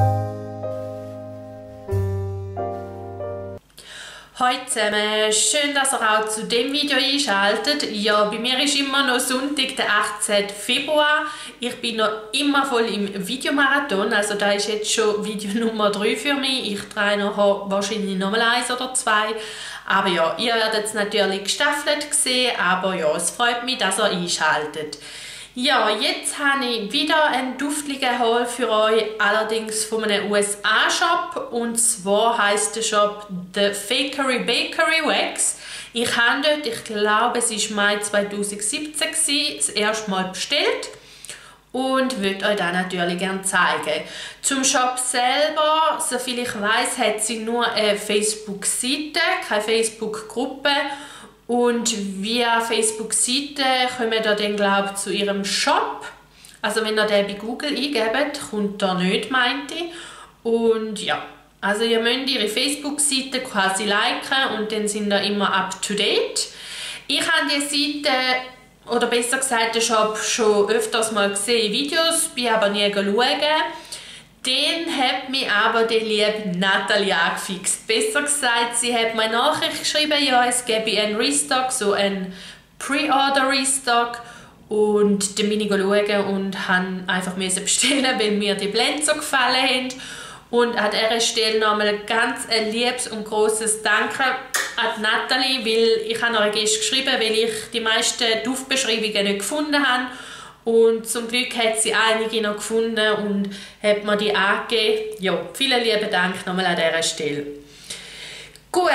Hallo zusammen, schön, dass ihr auch zu dem Video einschaltet. Ja, bei mir ist immer noch Sonntag, der 18. Februar. Ich bin noch immer voll im Videomarathon, also da ist jetzt schon Video Nummer 3 für mich. Ich drehe nachher wahrscheinlich nochmal 1 oder 2. Aber ja, ihr werdet es natürlich gestaffelt sehen, aber ja, es freut mich, dass ihr einschaltet. Ja, jetzt habe ich wieder einen Duftling geholt für euch, allerdings von einem USA-Shop. Und zwar heisst der Shop The Fakery Bakery Wax. Ich habe dort, ich glaube es war Mai 2017 das erste Mal bestellt. Und würde euch das natürlich gerne zeigen. Zum Shop selber, soviel ich weiß, hat sie nur eine Facebook-Seite, keine Facebook-Gruppe. Und via Facebook-Seite kommt ihr dann, glaube ich, zu ihrem Shop. Also wenn ihr den bei Google eingebt, kommt er nicht, meinte ich. Und ja, also ihr müsst ihre Facebook-Seite quasi liken und dann sind ihr immer up to date. Ich habe die Seite, oder besser gesagt den Shop, schon öfters mal gesehen in Videos, bin aber nie schauen. Dann hat mich aber die liebe Nathalie angefixt. Besser gesagt, sie hat mir eine Nachricht geschrieben, ja, es gäbe einen Restock, so einen Pre-Order-Restock. Und dann bin ich schauen und musste einfach bestellen, weil mir die Blende so gefallen haben. Und an dieser Stelle nochmal ganz ein liebes und grosses Danke an Nathalie, weil ich habe ihr gestern geschrieben, weil ich die meisten Duftbeschreibungen nicht gefunden habe. Und zum Glück hat sie einige noch gefunden und hat mir die angegeben. Ja, vielen lieben Dank nochmal an dieser Stelle. Gut,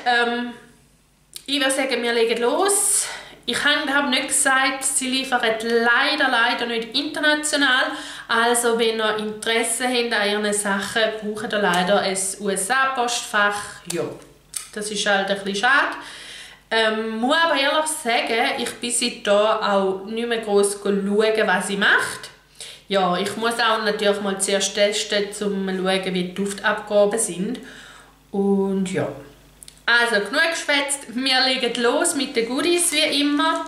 ich würde sagen, wir legen los. Ich habe nicht gesagt, sie liefern leider nicht international. Also wenn ihr Interesse habt an ihren Sachen, braucht ihr leider ein USA-Postfach. Ja, das ist halt ein bisschen schade. Muss aber ehrlich sagen, ich bin seitdem auch nicht mehr gross schauen, was sie macht. Ja, ich muss auch natürlich mal zuerst testen, um zu schauen, wie die Duftabgaben sind. Und ja, also genug geschwätzt, wir legen los mit den Goodies wie immer.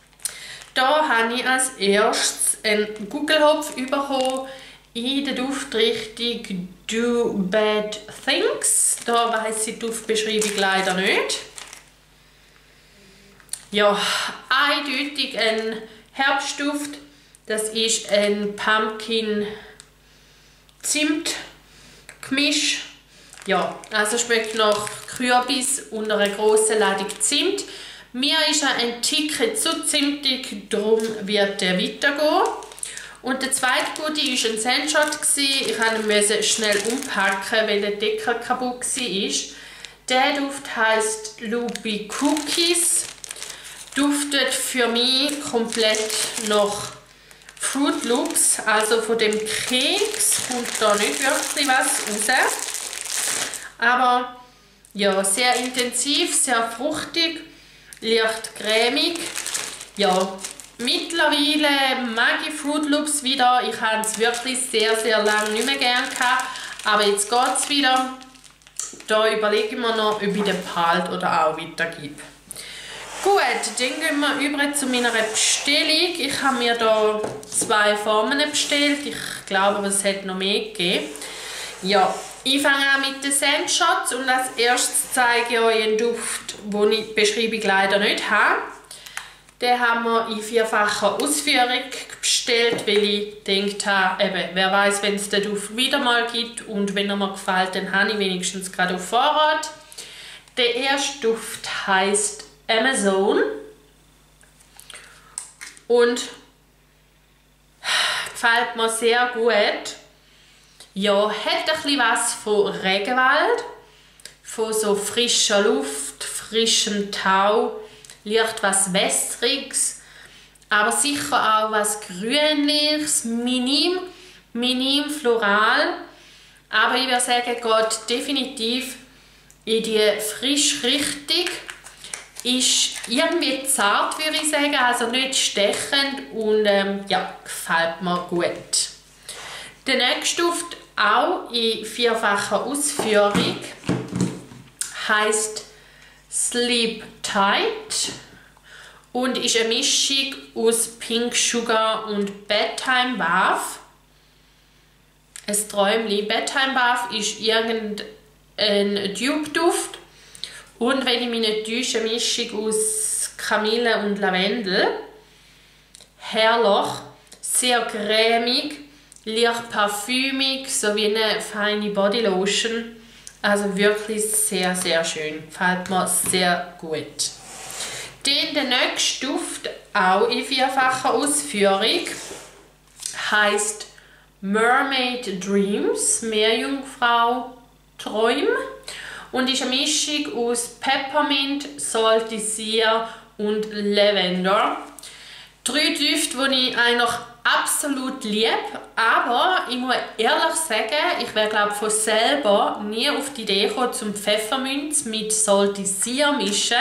Da habe ich als erstes einen Gugelhopf bekommen in der Duftrichtung Do Bad Things. Da weiss ich die Duftbeschreibung leider nicht. Ja, eindeutig ein Herbstduft. Das ist ein Pumpkin-Zimt-Gemisch. Ja, also schmeckt nach Kürbis und einer grossen Ladung Zimt. Mir ist er ein Ticken zu zimtig, darum wird er weitergehen. Und der zweite Goodie war ein Sandshot. Ich musste ihn schnell umpacken, weil der Deckel kaputt war. Der Duft heisst Luby Cookies. Duftet für mich komplett nach Fruit Loops, also von dem Keks kommt da nicht wirklich was raus. Aber ja, sehr intensiv, sehr fruchtig, leicht cremig. Ja, mittlerweile mag ich Fruit Loops wieder. Ich habe es wirklich sehr lange nicht mehr gern gehabt, aber jetzt geht es wieder. Da überlege ich mir noch, ob ich den behalte oder auch weitergebe. Gut, dann gehen wir über zu meiner Bestellung. Ich habe mir hier 2 Formen bestellt. Ich glaube, es hat noch mehr gegeben. Ja, ich fange an mit den Sandshots und als erstes zeige ich euch einen Duft, den ich die Beschreibung leider nicht habe. Den haben wir in 4-facher Ausführung bestellt, weil ich gedacht habe, eben, wer weiß, wenn es den Duft wieder mal gibt und wenn er mir gefällt, dann habe ich wenigstens gerade auf Vorrat. Der erste Duft heisst Amazon und gefällt mir sehr gut. Ja, hat ein bisschen was von Regenwald, von so frischer Luft, frischem Tau, leicht was Wässriges, aber sicher auch was Grünliches, minim floral. Aber ich würde sagen, geht definitiv in die frische Richtung. Ist irgendwie zart, würde ich sagen, also nicht stechend und ja, gefällt mir gut. Der nächste Duft, auch in 4-facher Ausführung, heisst Sleep Tight und ist eine Mischung aus Pink Sugar und Bedtime Bath. ein Träumchen. Bedtime Bath ist irgendein Dupe-Duft. Und wenn ich mich nicht täusche, eine Mischung aus Kamille und Lavendel. Herrlich, sehr cremig, leicht parfümig, so wie eine feine Bodylotion. Also wirklich sehr, sehr schön. Gefällt mir sehr gut. Dann der nächste Duft, auch in vierfacher Ausführung, heisst Mermaid Dreams, Meerjungfrau Träume. Und ist eine Mischung aus Peppermint, Salty Sea und Lavender. 3 Düfte, die ich eigentlich absolut liebe, aber ich muss ehrlich sagen, ich wäre glaube von selber nie auf die Idee gekommen, zum Pfefferminz mit Salty Sea mischen.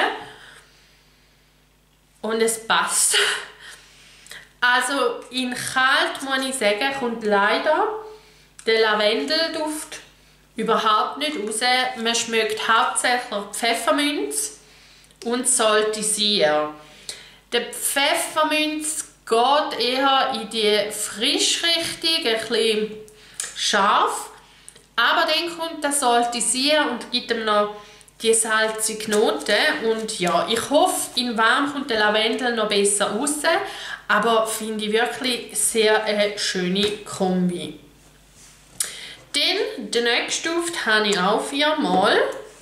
Und es passt. Also in kalt muss ich sagen, kommt leider der Lavendelduft überhaupt nicht raus. Man schmeckt hauptsächlich Pfefferminz und Salty Sea. Der Pfefferminz geht eher in die Frischrichtung, ein bisschen scharf. Aber dann kommt der Salty Sea und gibt ihm noch die salzige Note. Und ja, ich hoffe, in warm kommt der Lavendel noch besser raus. Aber finde ich wirklich sehr eine schöne Kombi. Dann, den nächsten Duft habe ich auch 4 Mal.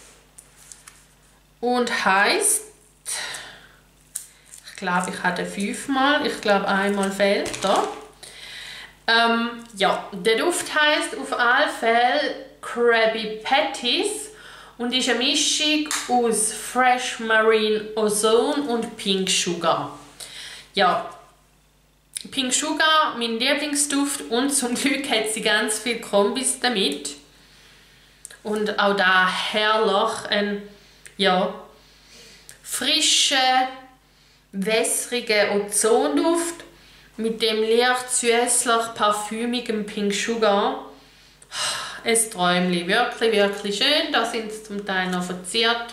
Und heisst, ich glaube, ich hatte 5 Mal. Ich glaube, einmal fehlt da. Ja, der Duft heisst auf alle Fälle Krabby Patties und ist eine Mischung aus Fresh Marine Ozone und Pink Sugar. Ja, Pink Sugar, mein Lieblingsduft, und zum Glück hat sie ganz viele Kombis damit. Und auch da herrlich, ein ja, frischer, wässriger Ozonduft mit dem leicht süßlich parfümigem Pink Sugar. Ein Träumchen, wirklich, wirklich schön. Da sind sie zum Teil noch verziert.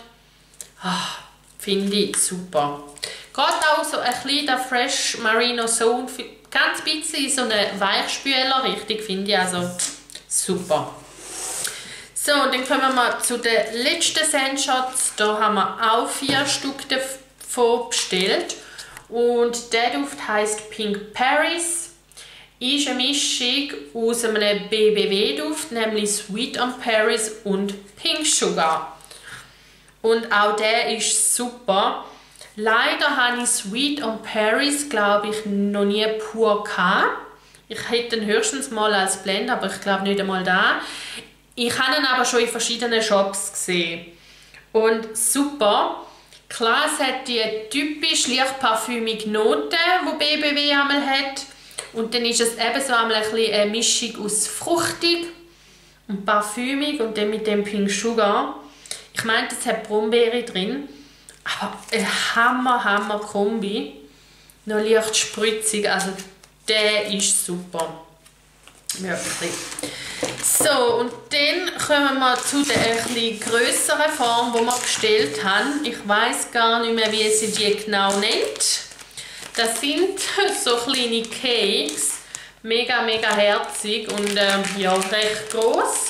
Finde ich super. Geht auch so ein kleiner Fresh Marine Ozone, ganz bisschen in so eine Weichspüler-Richtung, finde ich also super. So, dann kommen wir zu den letzten Scentshots. Da haben wir auch 4 Stück davon bestellt. Und der Duft heisst Pink Paris. Ist eine Mischung aus einem BBW-Duft, nämlich Sweet on Paris und Pink Sugar. Und auch der ist super. Leider habe ich Sweet on Paris, glaube ich, noch nie pur gehabt. Ich hätte ihn höchstens mal als Blend, aber ich glaube nicht einmal da. Ich habe ihn aber schon in verschiedenen Shops gesehen. Und super. Klar, es hat die typisch leicht parfümige Note, die BBW einmal hat. Und dann ist es ebenso einmal ein bisschen eine Mischung aus fruchtig und parfümig und dann mit dem Pink Sugar. Ich meine, es hat Brombeere drin. Aber ein Hammer Kombi. Noch leicht spritzig, also der ist super. Wirklich. So, und dann kommen wir zu der etwas grösseren Form, die wir bestellt haben. Ich weiss gar nicht mehr, wie sie die genau nennt. Das sind so kleine Cakes. Mega herzig und ja, recht gross.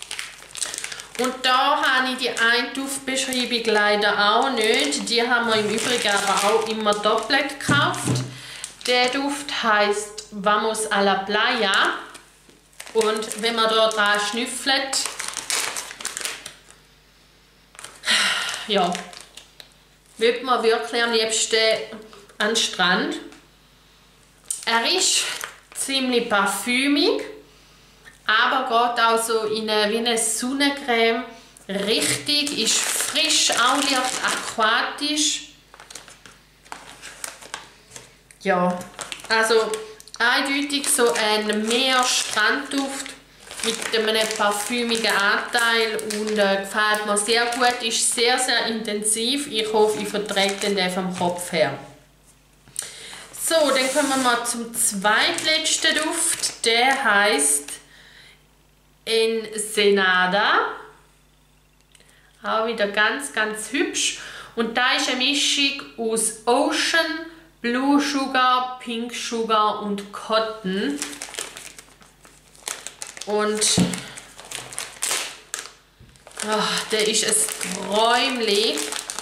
Und da habe ich die eine Duftbeschreibung leider auch nicht. Die haben wir im Übrigen aber auch immer doppelt gekauft. Der Duft heisst Vamos a la Playa. Und wenn man da dran schnüffelt, ja, wird man wirklich am liebsten an den Strand. Er ist ziemlich parfümig, aber geht auch so in wie eine Sonnencreme. Richtig, ist frisch, auch leicht aquatisch. Ja, also eindeutig so ein Meer-Strandduft mit einem parfümigen Anteil und gefällt mir sehr gut, ist sehr intensiv. Ich hoffe, ich verträge den vom Kopf her. So, dann kommen wir zum zweitletzten Duft. Der heisst Ensenada. Auch wieder ganz hübsch. Und da ist eine Mischung aus Ocean, Blue Sugar, Pink Sugar und Cotton. Und der ist ein Träumchen.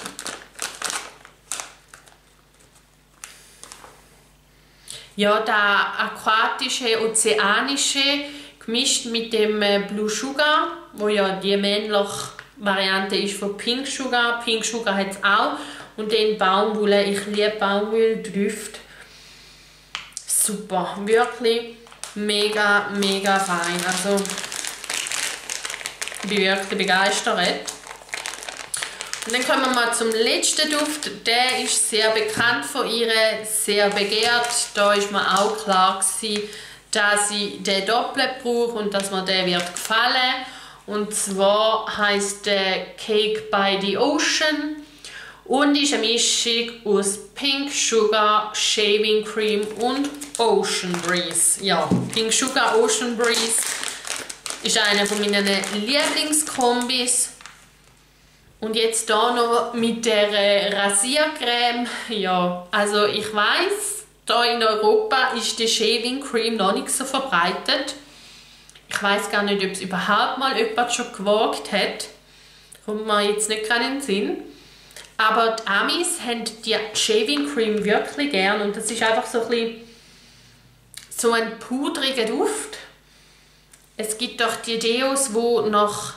Ja, der aquatische, ozeanische, gemischt mit dem Blue Sugar, wo ja die männliche Variante ist von Pink Sugar. Pink Sugar hat es auch. Und dann Baumwolle. Ich liebe Baumwolldüfte. Super. Wirklich mega, mega fein. Also, ich bin wirklich begeistert. Und dann kommen wir mal zum letzten Duft. Der ist sehr bekannt von ihr, sehr begehrt. Da ist mir auch klar gewesen, dass ich den doppelt brauche und dass mir der wird gefallen. Und zwar heisst der Cake by the Ocean und ist eine Mischung aus Pink Sugar, Shaving Cream und Ocean Breeze. Ja, Pink Sugar, Ocean Breeze ist eine von meinen Lieblingskombis. Und jetzt hier noch mit der Rasiercreme. Ja, also ich weiss, hier in Europa ist die Shaving Cream noch nicht so verbreitet. Ich weiss gar nicht, ob es überhaupt mal jemand schon gewagt hat. Kommt mir jetzt nicht gerade in den Sinn. Aber die Amis haben die Shaving Cream wirklich gern. Und das ist einfach so ein bisschen so ein pudriger Duft. Es gibt doch die Deos, wo nach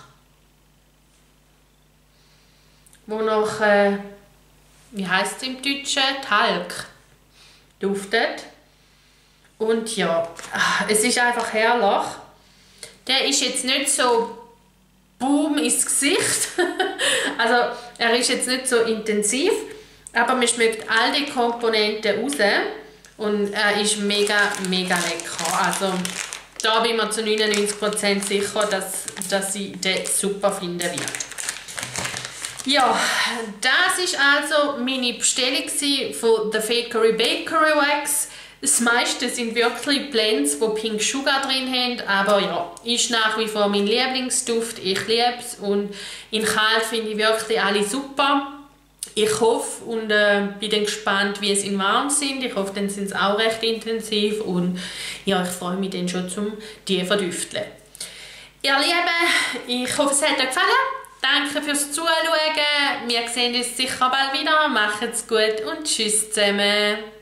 wie heisst es im Deutschen? Talg duftet. Und ja, es ist einfach herrlich. Der ist jetzt nicht so boom ins Gesicht. Also er ist jetzt nicht so intensiv, aber man schmeckt all die Komponenten raus und er ist mega, mega lecker. Also da bin ich mir zu 99% sicher, dass ich den super finden werde. Ja, das ist also meine Bestellung von der Fakery Bakery Wax. Das meiste sind wirklich Blends, die Pink Sugar drin haben, aber ja, ist nach wie vor mein Lieblingsduft. Ich liebe es und in kalt finde ich wirklich alle super. Ich hoffe und bin dann gespannt, wie es in warm sind. Ich hoffe, dann sind es auch recht intensiv und ja, ich freue mich dann schon zum die verdüfteln. Ihr Lieben, ich hoffe, es hat euch gefallen. Danke fürs Zuschauen. Wir sehen uns sicher bald wieder. Macht's gut und tschüss zusammen.